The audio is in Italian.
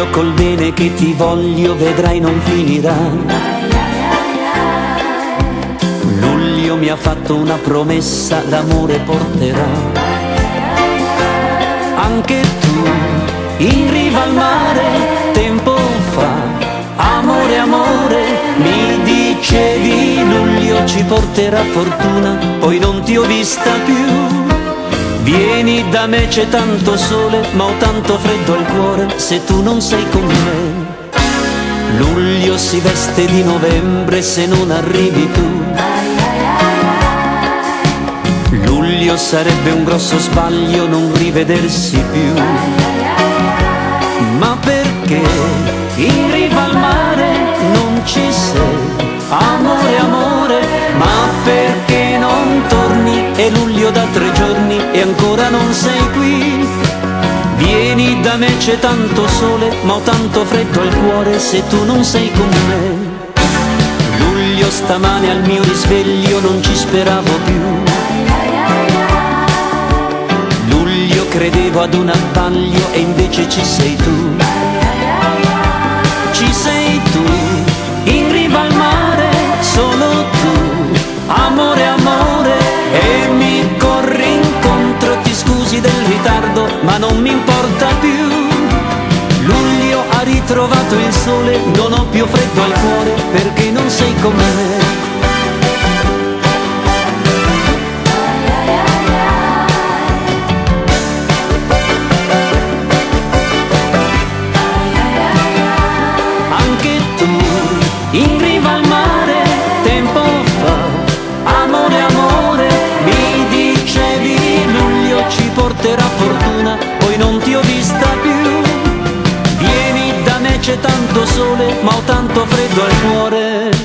luglio col bene che ti voglio vedrai non finirà. Luglio mi ha fatto una promessa, l'amore porterà. Anche tu in riva al mare tempo fa, amore amore, mi dicevi luglio ci porterà fortuna, poi non ti ho vista più. Vieni da me, c'è tanto sole, ma ho tanto freddo al cuore se tu non sei con me. Luglio si veste di novembre se non arrivi tu. Luglio sarebbe un grosso sbaglio non rivedersi più. Ma perché in riva al mare non ci sei, amore amore, ma perché non torni? È luglio da 3 giorni e ancora non sei qui. Vieni da me, c'è tanto sole, ma ho tanto freddo al cuore se tu non sei con me. Luglio stamane al mio risveglio non ci speravo più. Luglio credevo ad un abbaglio e invece ci sei tu. Ci sei tu, in riva al mare, solo tu, amore amore, e mi corri incontro, ti scusi del ritardo, ma non mi importa più. Luglio ha ritrovato il sole, non ho più freddo al cuore perché non sei con me. In riva al mare, tempo fa, amore, amore, mi dicevi luglio ci porterà fortuna, poi non ti ho vista più. Vieni da me, c'è tanto sole, ma ho tanto freddo al cuore.